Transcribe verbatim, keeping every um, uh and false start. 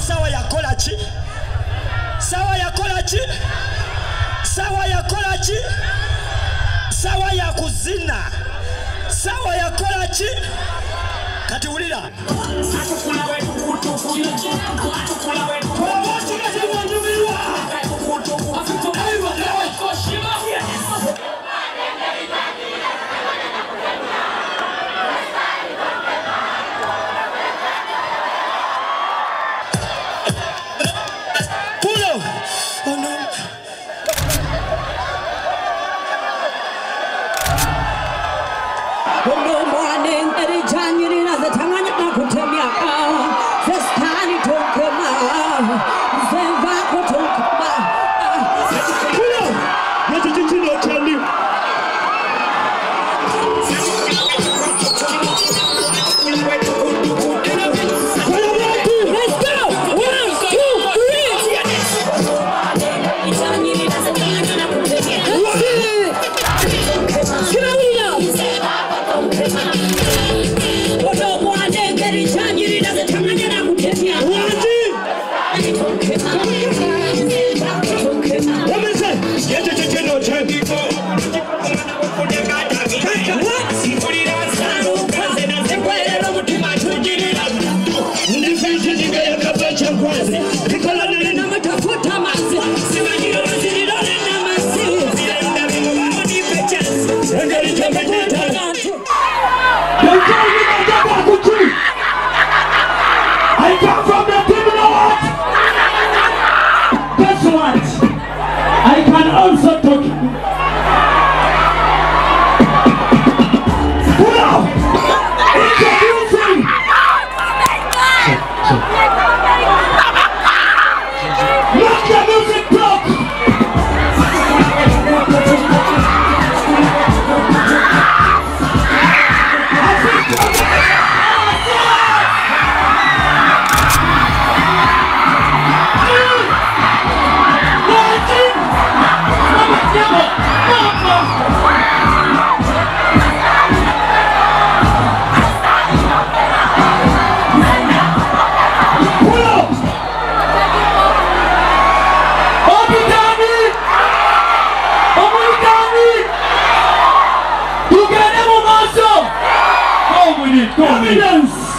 sawa ya kolachi. Sawa ya kolachi. Sawa ya kolachi. Sawa ya kuzina. Sawa ya kolachi. Kati ulira. Sitani Tonkema, I come from the people of what? Guess what? I can also talk. Wow! Introducing! Let the music talk! Confidence!